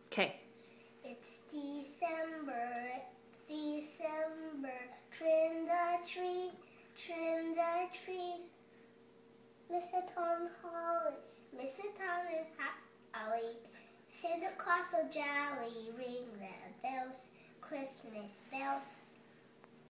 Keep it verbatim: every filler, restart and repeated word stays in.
Okay. It's December, it's December. Trim the tree, trim the tree. Mister Tom and Holly, Mister Tom and Hallie. Santa Claus so jolly, ring the bells, Christmas bells.